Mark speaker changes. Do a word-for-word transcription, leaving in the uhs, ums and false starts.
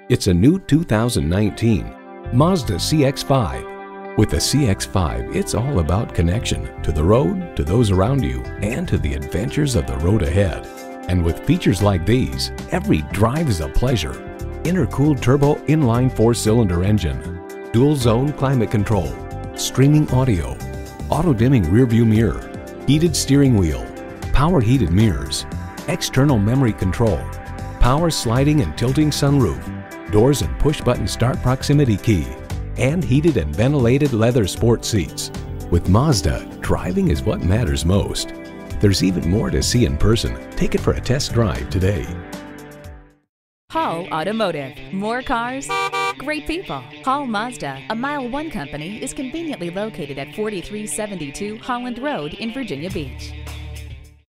Speaker 1: It's a new two thousand nineteen Mazda C X five. With the C X five, it's all about connection to the road, to those around you, and to the adventures of the road ahead. And with features like these, every drive is a pleasure. Intercooled turbo inline four-cylinder engine, dual-zone climate control, streaming audio, auto-dimming rearview mirror, heated steering wheel, power heated mirrors, external memory control, power sliding and tilting sunroof, doors and push-button start proximity key, and heated and ventilated leather sport seats. With Mazda, driving is what matters most. There's even more to see in person. Take it for a test drive today.
Speaker 2: Hall Automotive. More cars, great people. Hall Mazda, a MileOne company, is conveniently located at forty-three seventy-two Holland Road in Virginia Beach.